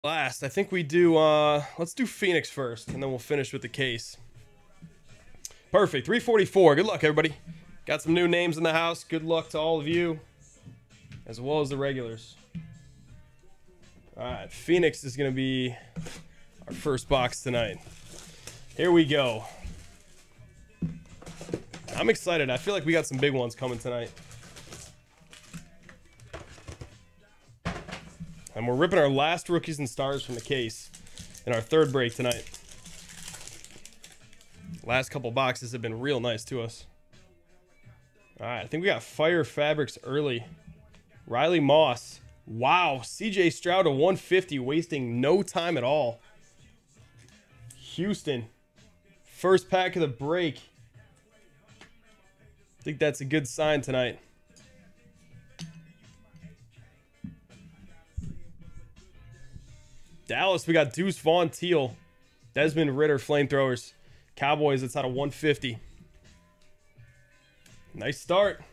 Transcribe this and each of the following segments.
Last, I think we do, let's do Phoenix first, and then we'll finish with the case. Perfect, 344. Good luck, everybody. Got some new names in the house. Good luck to all of you, as well as the regulars. All right, Phoenix is going to be our first box tonight. Here we go. I'm excited. I feel like we got some big ones coming tonight. And we're ripping our last rookies and stars from the case in our third break tonight. Last couple boxes have been real nice to us. All right, I think we got Fire Fabrics early. Riley Moss. Wow, CJ Stroud to 150, wasting no time at all. Houston. First pack of the break. I think that's a good sign tonight. Dallas, we got Deuce Vaughn Teal. Desmond Ritter Flamethrowers. Cowboys, it's out of 150. Nice start.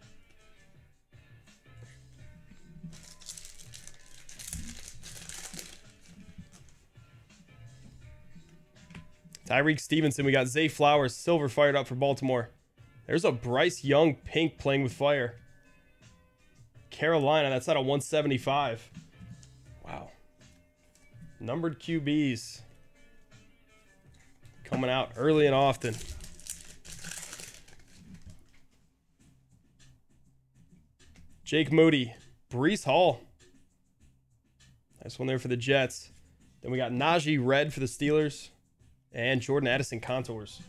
Tyreek Stevenson, we got Zay Flowers, silver fired up for Baltimore. There's a Bryce Young pink playing with fire. Carolina, that's out of 175. Wow. Numbered QBs. Coming out early and often. Jake Moody, Breece Hall. Nice one there for the Jets. Then we got Najee Red for the Steelers. And Jordan Addison Contours.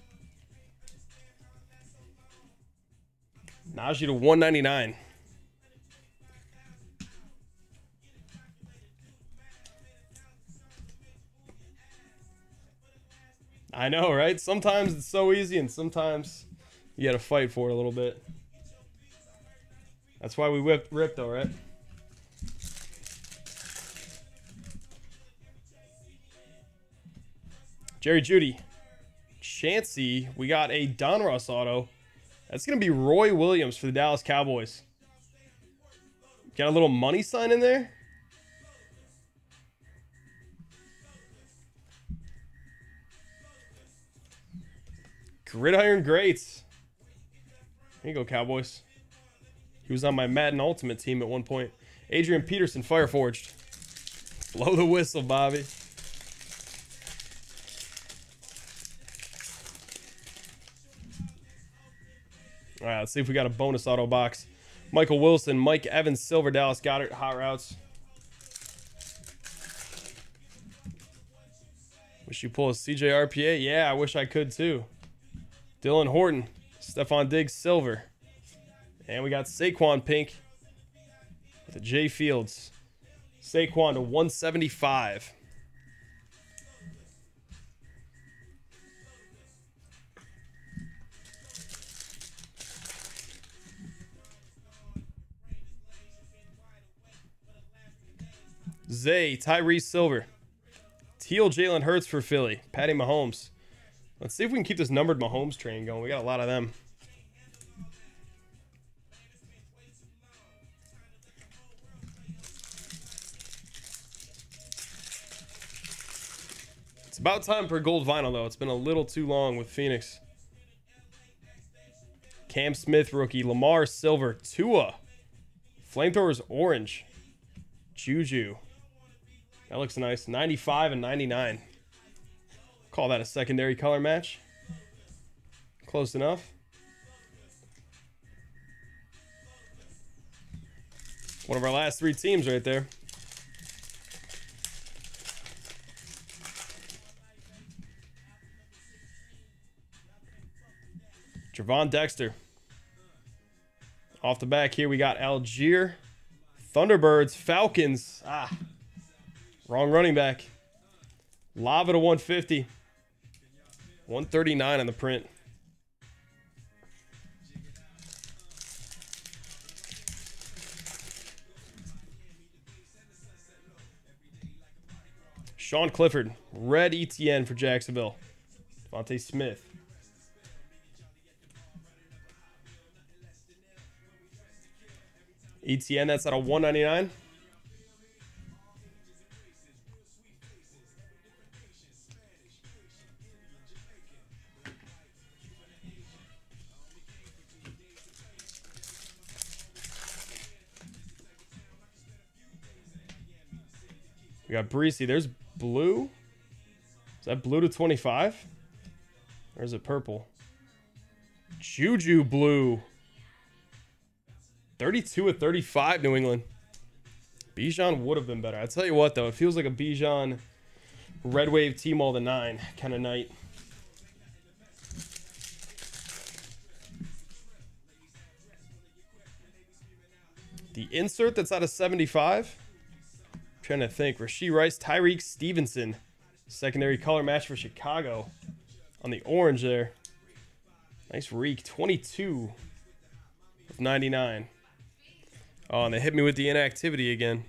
Najee to 199. I know, right? Sometimes it's so easy and sometimes you got to fight for it a little bit. That's why we rip though, right? Jerry Jeudy. Chancey. We got a Donruss auto. That's going to be Roy Williams for the Dallas Cowboys. Got a little money sign in there. Gridiron Greats. There you go, Cowboys. He was on my Madden Ultimate team at one point. Adrian Peterson, Fireforged. Blow the whistle, Bobby. All right, let's see if we got a bonus auto box. Michael Wilson, Mike Evans, Silver, Dallas Goddard, Hot Routes. Wish you pull a CJ RPA. Yeah, I wish I could too. Dylan Horton, Stephon Diggs, Silver. And we got Saquon Pink with a J Fields. Saquon to 175. Zay, Tyrese Silver. Teal, Jalen Hurts for Philly. Patty Mahomes. Let's see if we can keep this numbered Mahomes train going. We got a lot of them. It's about time for gold vinyl, though. It's been a little too long with Phoenix. Cam Smith, rookie. Lamar, Silver. Tua. Flamethrowers, orange. Juju. That looks nice. 95 and 99. Call that a secondary color match. Close enough. One of our last three teams right there. Javon Dexter. Off the back here, we got Algier. Thunderbirds, Falcons. Wrong running back. Lava to 150. 139 on the print. Sean Clifford. Red ETN for Jacksonville. Devontae Smith. ETN, that's out of 199. We got Breesy. There's blue. Is that blue to 25? Or is it purple? Juju blue. 32 of 35, New England. Bijan would have been better. I tell you what, though, it feels like a Bijan Red Wave Team All the 9 kind of night. The insert that's out of 75. I'm trying to think. Rashee Rice, Tyreek Stevenson. Secondary color match for Chicago. On the orange there. Nice reek. 22 of 99. Oh, and they hit me with the inactivity again.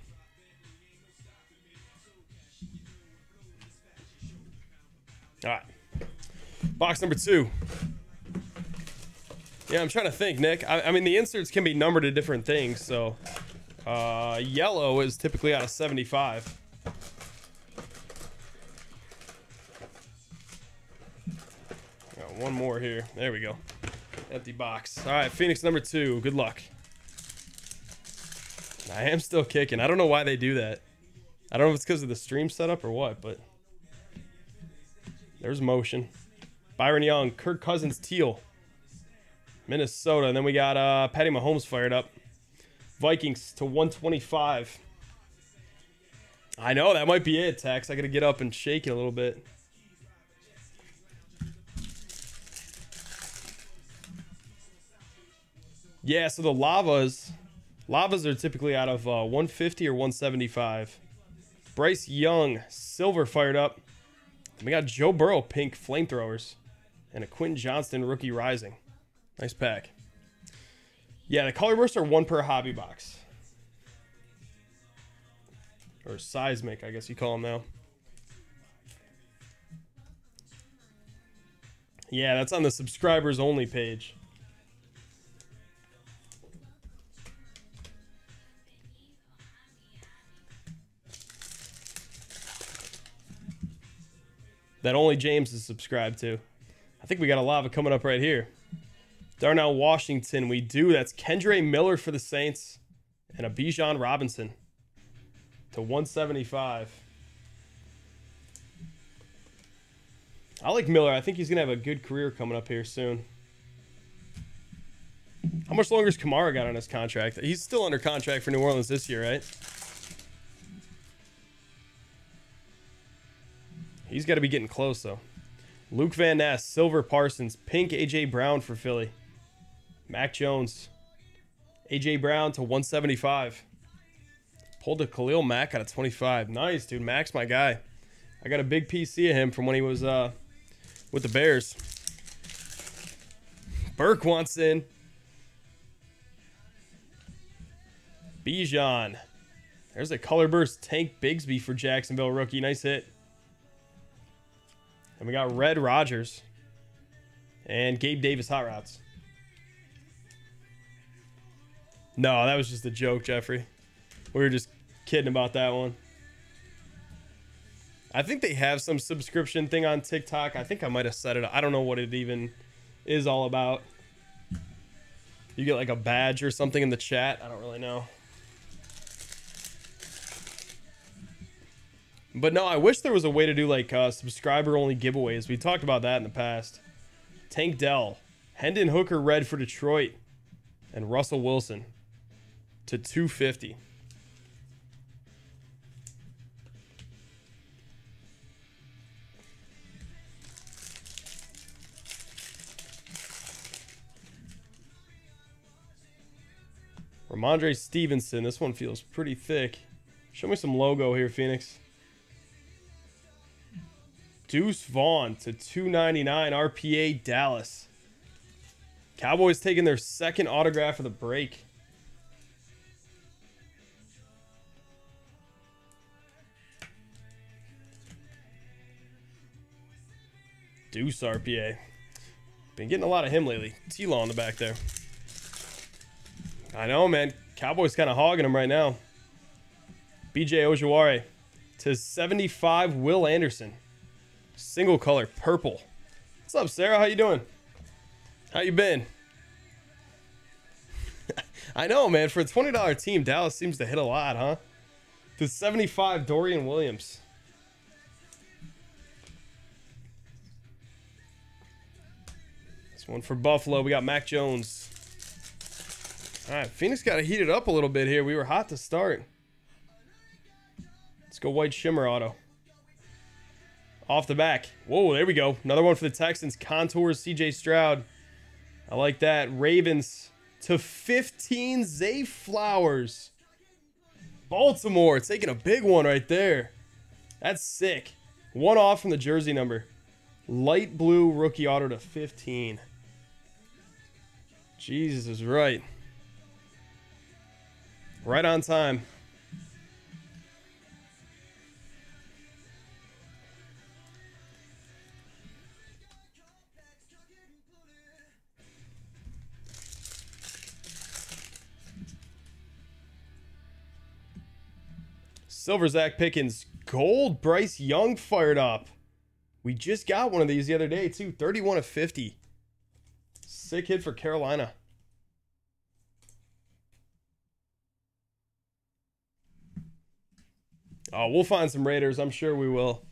All right. Box number 2. Yeah, I'm trying to think, Nick. I mean, the inserts can be numbered to different things. So, yellow is typically out of 75. Got one more here. There we go. Empty box. All right, Phoenix number 2. Good luck. I am still kicking. I don't know why they do that. I don't know if it's because of the stream setup or what, but there's motion. Byron Young, Kirk Cousins, teal. Minnesota. And then we got Patty Mahomes fired up. Vikings to 125. I know, that might be it, Tex. I got to get up and shake it a little bit. Yeah, so the lavas are typically out of 150 or 175. Bryce Young, silver fired up. And we got Joe Burrow, pink flamethrowers. And a Quentin Johnston rookie rising. Nice pack. Yeah, the color bursts are 1 per hobby box. Or seismic, I guess you call them now. Yeah, that's on the subscribers only page. That only James is subscribed to. I think we got a lava coming up right here. Darnell Washington, we do. That's Kendre Miller for the Saints. And a Bijan Robinson to 175. I like Miller. I think he's going to have a good career coming up here soon. How much longer has Kamara got on his contract? He's still under contract for New Orleans this year, right? He's got to be getting close, though. Luke Van Ness, silver Parsons, pink A.J. Brown for Philly. Mac Jones, A.J. Brown to 175. Pulled a Khalil Mack out of 25. Nice, dude. Mac's my guy. I got a big PC of him from when he was with the Bears. Burke wants in. Bijan. There's a color burst Tank Bigsby for Jacksonville rookie. Nice hit. And we got Red Rodgers and Gabe Davis hot routes. No, that was just a joke, Jeffrey. We were just kidding about that one. I think they have some subscription thing on TikTok. I think I might have set it up. I don't know what it even is all about. You get like a badge or something in the chat. I don't really know. But no, I wish there was a way to do like subscriber only giveaways. We talked about that in the past. Tank Dell, Hendon Hooker red for Detroit, and Russell Wilson to 250. Ramondre Stevenson. This one feels pretty thick. Show me some logo here, Phoenix. Deuce Vaughn to 299 RPA Dallas. Cowboys taking their second autograph of the break. Deuce RPA. Been getting a lot of him lately. T-Law in the back there. I know, man. Cowboys kind of hogging him right now. BJ Ojawari to 75 Will Anderson. Single color purple. What's up, Sarah? How you doing? How you been? I know, man. For a $20 team, Dallas seems to hit a lot, huh? /75, Dorian Williams. This one for Buffalo. We got Mac Jones. All right, Phoenix got to heat it up a little bit here. We were hot to start. Let's go white shimmer auto. Off the back. Whoa, there we go. Another one for the Texans. Contours, CJ Stroud. I like that. Ravens /15, Zay Flowers. Baltimore taking a big one right there. That's sick. One off from the jersey number. Light blue rookie auto /15. Jesus is right. Right on time. Silver Zach Pickens. Gold Bryce Young fired up. We just got one of these the other day too. 31/50. Sick hit for Carolina. Oh, we'll find some Raiders. I'm sure we will.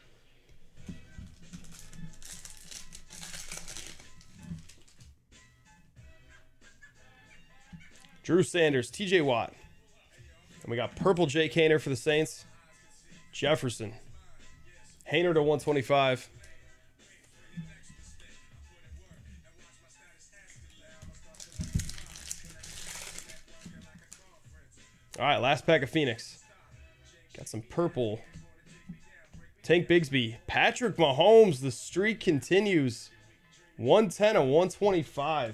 Drew Sanders, TJ Watt. And we got purple Jake Haener for the Saints. Jefferson. Haener /125. All right, last pack of Phoenix. Got some purple. Tank Bigsby. Patrick Mahomes. The streak continues. 110/125.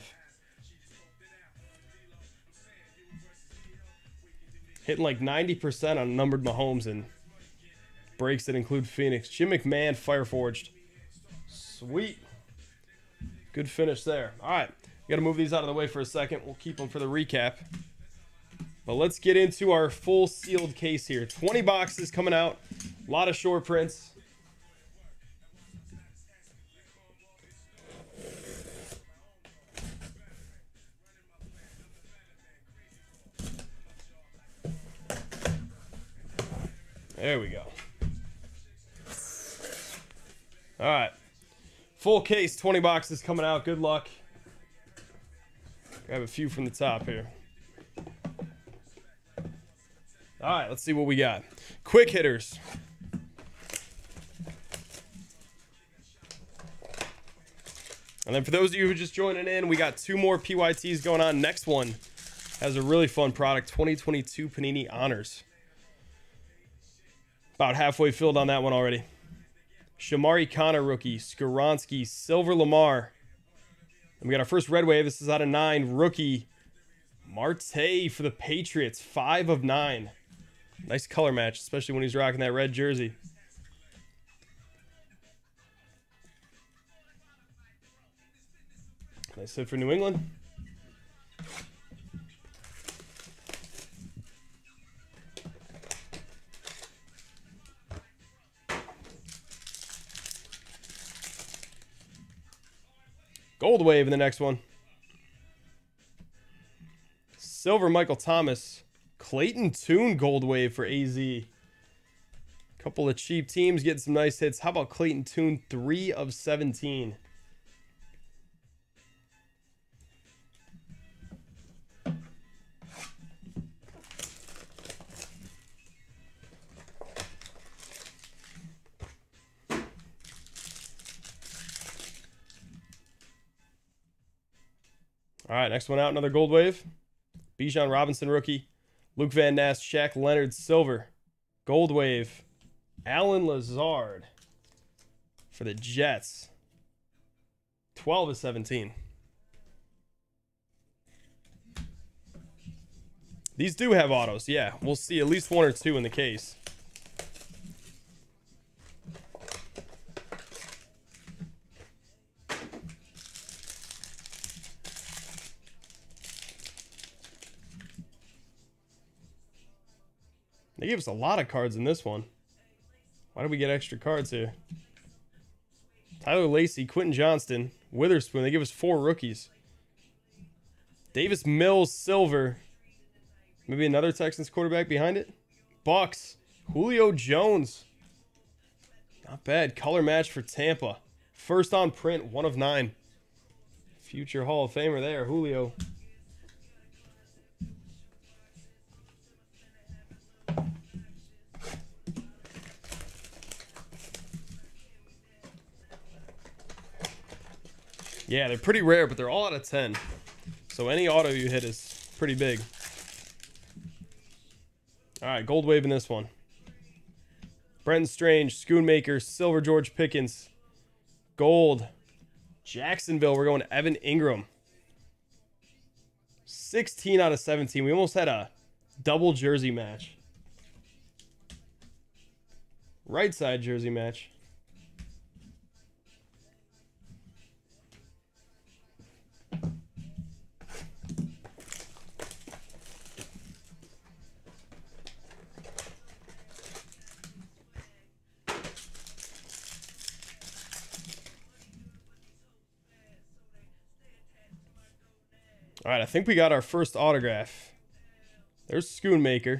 Hitting like 90% on numbered Mahomes and breaks that include Phoenix. Jim McMahon, Fireforged. Sweet. Good finish there. All right. We got to move these out of the way for a second. We'll keep them for the recap. But let's get into our full sealed case here. 20 boxes coming out. A lot of short prints. There we go. All right. Full case, 20 boxes coming out. Good luck. Grab a few from the top here. All right, let's see what we got. Quick hitters. And then for those of you who are just joining in, we got 2 more PYTs going on. Next one has a really fun product, 2022 Panini Honors. About halfway filled on that one already. Shamari Connor rookie, Skoronski, Silver Lamar. And we got our first red wave. This is out of 9. Rookie Marte for the Patriots, 5/9. Nice color match, especially when he's rocking that red jersey. Nice hit for New England. Gold wave in the next one. Silver Michael Thomas. Clayton Tune gold wave for AZ. Couple of cheap teams getting some nice hits. How about Clayton Tune, 3/17? All right, next one out, another gold wave. Bijan Robinson rookie. Luke Van Ness, Shaq Leonard, silver. Gold wave. Alan Lazard for the Jets. 12/17. These do have autos, yeah. We'll see at least 1 or 2 in the case. They gave us a lot of cards in this one. Why did we get extra cards here? Tyler Lacey, Quentin Johnston, Witherspoon. They give us 4 rookies. Davis Mills, silver. Maybe another Texans quarterback behind it. Bucks. Julio Jones. Not bad. Color match for Tampa. First on print, 1 of 9. Future Hall of Famer there, Julio. Yeah, they're pretty rare, but they're all out of 10. So any auto you hit is pretty big. All right, gold wave in this one. Brenton Strange, Schoonmaker, silver George Pickens, gold. Jacksonville, we're going Evan Ingram. 16 out of 17. We almost had a double jersey match. Right side jersey match. All right, I think we got our first autograph. There's Schoonmaker.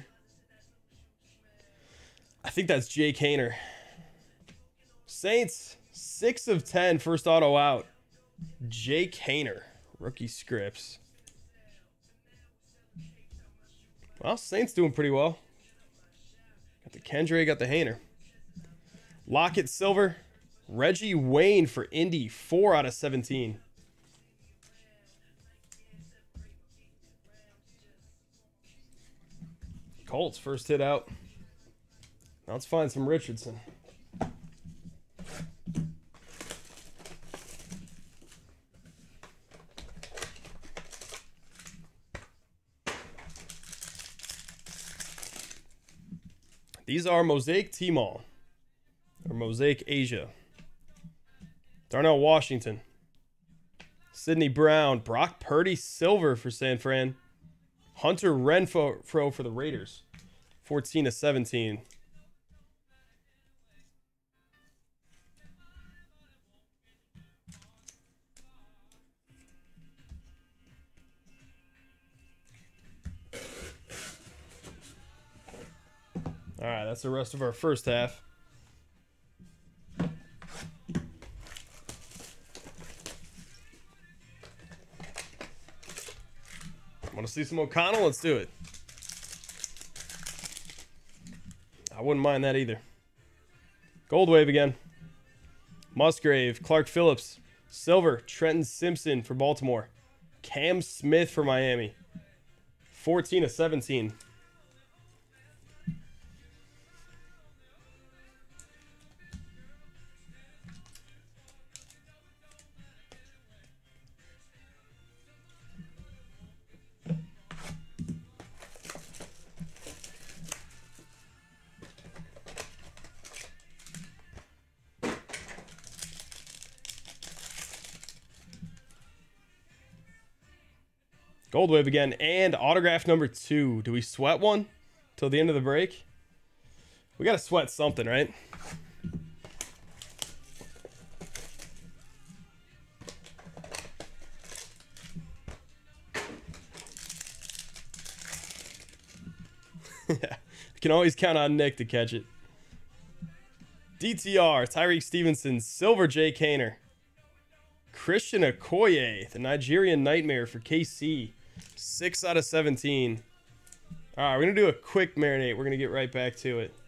I think that's Jake Haener. Saints, 6 of 10, first auto out. Jake Haener, rookie scripts. Well, Saints doing pretty well. Got the Kendre, got the Haener. Lockett silver. Reggie Wayne for Indy, 4 out of 17. Colts, first hit out. Now let's find some Richardson. These are Mosaic T-Mall. Or Mosaic Asia. Darnell Washington. Sidney Brown. Brock Purdy silver for San Fran. Hunter Renfro for the Raiders. 14 to 17. All right, that's the rest of our first half. Want to see some O'Connell? Let's do it. I wouldn't mind that either. Gold wave again. Musgrave, Clark Phillips, silver, Trenton Simpson for Baltimore. Cam Smith for Miami. 14 to 17. Gold wave again, and autograph number 2. Do we sweat one till the end of the break? We got to sweat something, right? You can always count on Nick to catch it. DTR, Tyreek Stevenson, silver Jake Haener. Christian Okoye, the Nigerian Nightmare for KC. 6 out of 17. All right, we're going to do a quick marinate. We're going to get right back to it.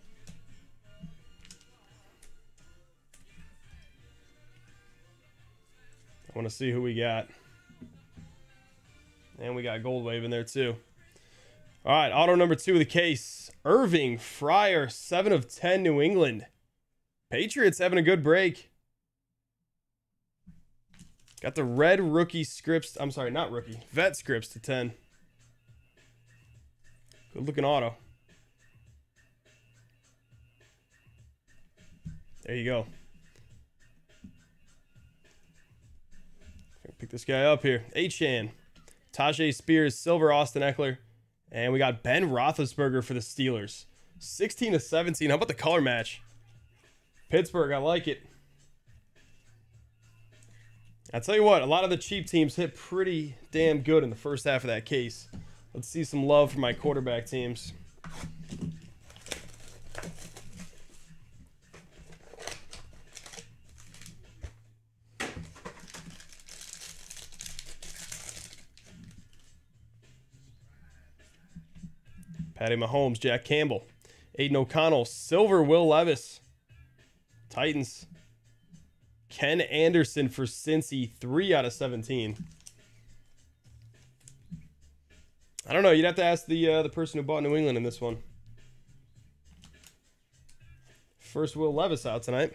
I want to see who we got. And we got gold wave in there too. All right, auto number 2 of the case. Irving Fryer, 7 of 10, New England. Patriots having a good break. Got the red rookie scripts. I'm sorry, not rookie. Vet scripts to 10. Good looking auto. There you go. Pick this guy up here. Achan. Tajay Spears, silver Austin Eckler. And we got Ben Roethlisberger for the Steelers. 16 to 17. How about the color match? Pittsburgh, I like it. I'll tell you what, a lot of the cheap teams hit pretty damn good in the first half of that case. Let's see some love for my quarterback teams. Patty Mahomes, Jack Campbell, Aiden O'Connell, silver Will Levis, Titans. Ken Anderson for Cincy, 3 out of 17. I don't know. You'd have to ask the person who bought New England in this one. First Will Levis out tonight.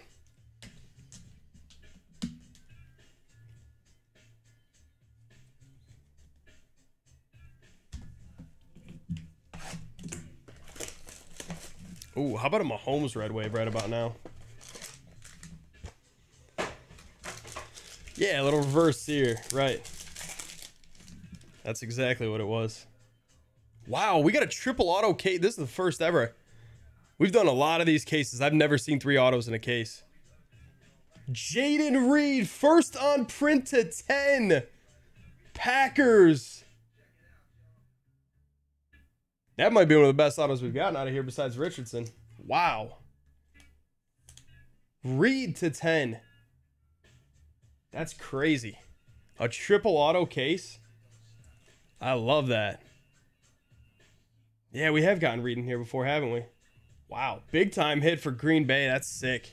Ooh, how about a Mahomes red wave right about now? Yeah, a little reverse here. Right. That's exactly what it was. Wow, we got a triple auto case. This is the first ever. We've done a lot of these cases. I've never seen 3 autos in a case. Jaden Reed, first on print to 10. Packers. That might be one of the best autos we've gotten out of here besides Richardson. Wow. Reed to 10. That's crazy. A triple auto case. I love that. Yeah, we have gotten Reed in here before, haven't we? Wow. Big time hit for Green Bay. That's sick.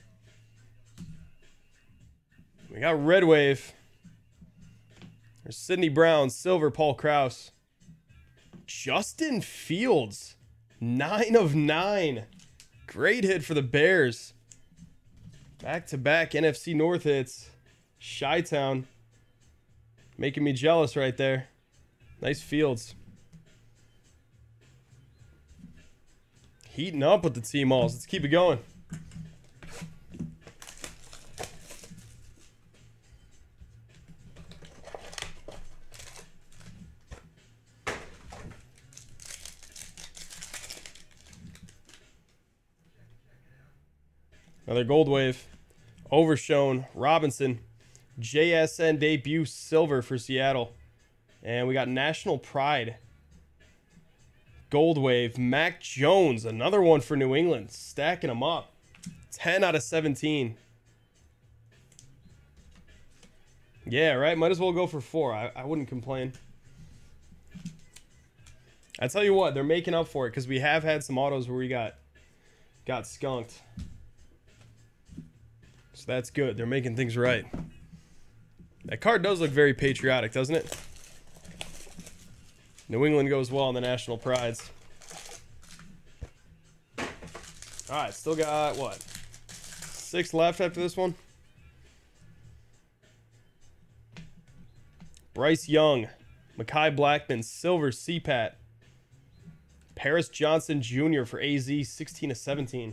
We got red wave. There's Sidney Brown, silver Paul Krause. Justin Fields, 9 of 9. Great hit for the Bears. Back-to-back NFC North hits. Chi-Town. Making me jealous right there. Nice Fields. Heating up with the T-Malls. Let's keep it going. Another gold wave. Overshown. Robinson. JSN debut silver for Seattle. And we got National Pride. Gold wave. Mac Jones. Another one for New England. Stacking them up. 10 out of 17. Yeah, right? Might as well go for 4. I wouldn't complain. I tell you what, they're making up for it because we have had some autos where we got skunked. So that's good. They're making things right. That card does look very patriotic, doesn't it? New England goes well in the National Prides. All right, still got, what, 6 left after this one? Bryce Young, Mekhi Blackman, silver CPAT. Paris Johnson Jr. for AZ, 16 of 17.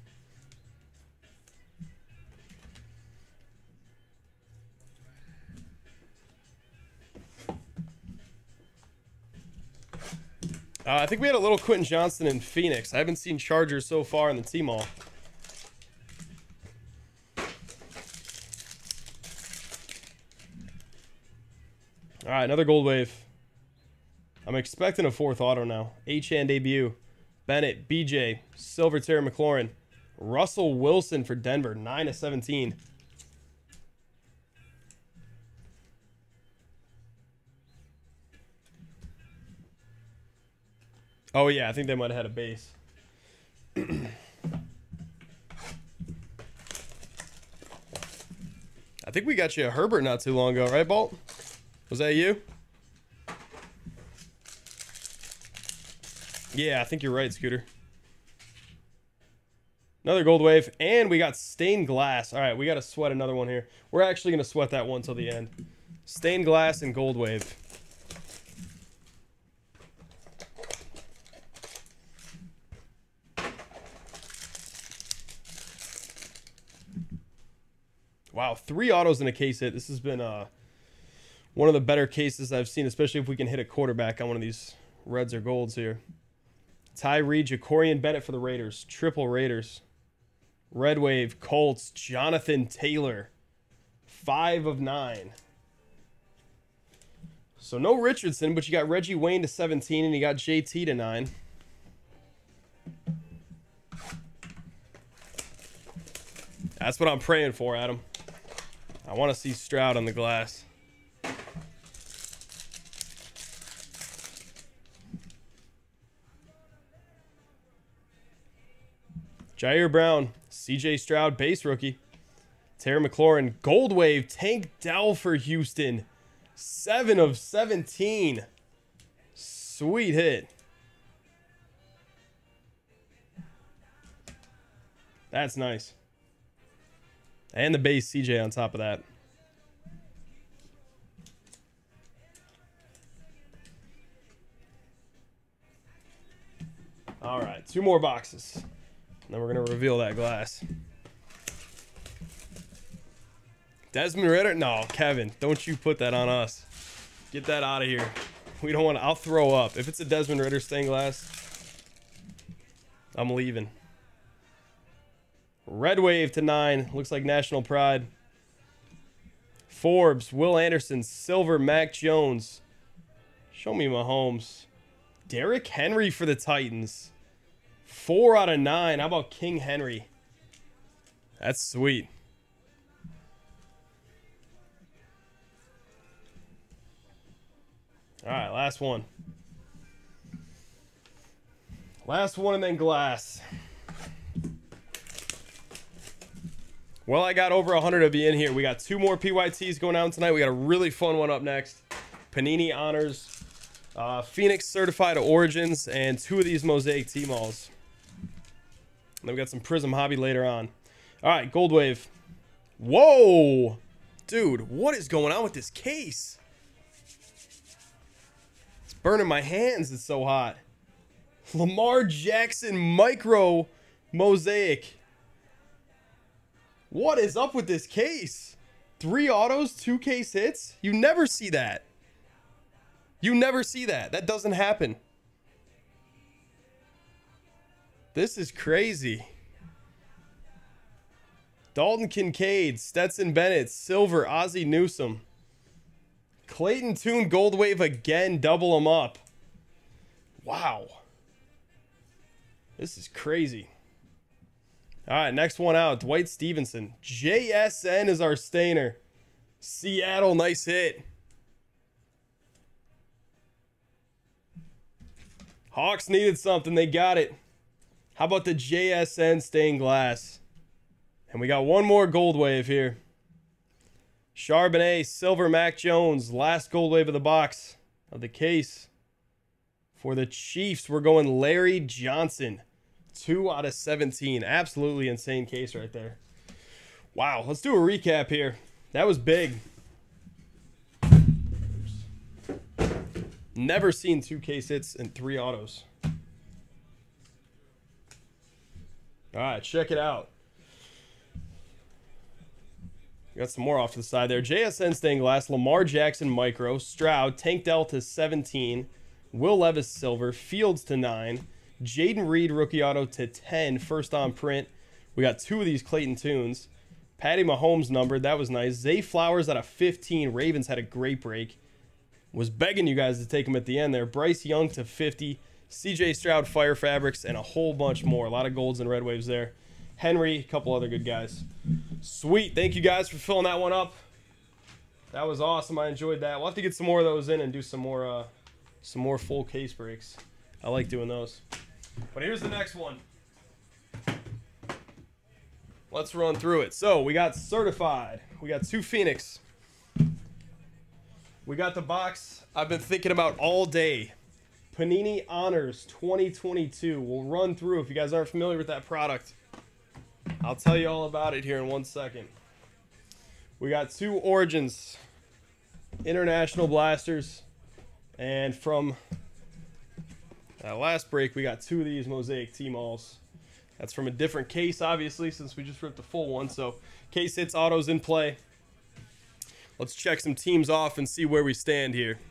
I think we had a little Quentin Johnston in Phoenix. I haven't seen Chargers so far in the T-Mall. All right, another gold wave. I'm expecting a 4th auto now. H-Hand debut. Bennett, BJ, silver Terry McLaurin. Russell Wilson for Denver, 9 of 17. Oh, yeah, I think they might have had a base. I think we got you a Herbert not too long ago, right, Bolt? Was that you? Yeah, I think you're right, Scooter. Another gold wave, and we got stained glass. All right, we got to sweat another one here. We're actually going to sweat that one till the end. Stained glass and gold wave. Wow, 3 autos in a case hit. This has been one of the better cases I've seen, especially if we can hit a quarterback on one of these reds or golds here. Tyree, Jacorian Bennett for the Raiders. Triple Raiders. Red wave, Colts, Jonathan Taylor. 5 of 9. So no Richardson, but you got Reggie Wayne to 17, and you got JT to 9. That's what I'm praying for, Adam. I want to see Stroud on the glass. Jair Brown, CJ Stroud, base rookie. Terry McLaurin, Gold Wave, Tank Dell for Houston. 7 of 17. Sweet hit. That's nice. And the base CJ on top of that. All right, 2 more boxes. And then we're going to reveal that glass. Desmond Ritter? No, Kevin, don't you put that on us. Get that out of here. We don't want to. I'll throw up. If it's a Desmond Ritter stained glass, I'm leaving. Red Wave to 9. Looks like National Pride. Forbes, Will Anderson, Silver, Mac Jones. Show me Mahomes. Derrick Henry for the Titans. 4 out of 9. How about King Henry? That's sweet. All right, last one. Last one and then glass. Well, I got over 100 of you in here. We got 2 more PYTs going on tonight. We got a really fun one up next. Panini Honors, Phoenix Certified Origins, and 2 of these Mosaic T-Malls. And then we got some Prism Hobby later on. All right, Gold Wave. Whoa! Dude, what is going on with this case? It's burning my hands. It's so hot. Lamar Jackson Micro Mosaic. What is up with this case? 3 autos, 2 case hits? You never see that. You never see that. That doesn't happen. This is crazy. Dalton Kincaid, Stetson Bennett, Silver, Ozzie Newsome. Clayton Tune Gold Wave again, double them up. Wow. This is crazy. All right, next one out. Dwight Stevenson. JSN is our stainer. Seattle, nice hit. Hawks needed something. They got it. How about the JSN stained glass? And we got one more Gold Wave here. Charbonnet, Silver, Mac Jones. Last Gold Wave of the box of the case. For the Chiefs, we're going Larry Johnson. 2 out of 17. Absolutely insane case right there. Wow, let's do a recap here. That was big. Never seen 2 case hits and 3 autos. All right, check it out. Got some more off to the side there. JSN stained glass, Lamar Jackson Micro, Stroud, Tank Dell to 17, Will Levis Silver, Fields to 9, Jaden Reed rookie auto to 10, first on print. We got 2 of these Clayton Tunes. Patty Mahomes numbered, that was nice. Zay Flowers out of 15. Ravens had a great break. Was begging you guys to take him at the end there. Bryce Young to 50. CJ Stroud Fire Fabrics, and a whole bunch more. A lot of golds and red waves there. Henry, a couple other good guys. Sweet. Thank you guys for filling that one up. That was awesome. I enjoyed that. We'll have to get some more of those in and do some more full case breaks. I like doing those. But here's the next one. Let's run through it. So we got certified. We got 2 Phoenix. We got the box I've been thinking about all day. Panini Honors 2022. We'll run through. If you guys aren't familiar with that product, I'll tell you all about it here in 1 second. We got 2 Origins, International Blasters, and from that last break, we got 2 of these Mosaic T-Malls. That's from a different case, obviously, since we just ripped the full one. So, case hits, autos in play. Let's check some teams off and see where we stand here.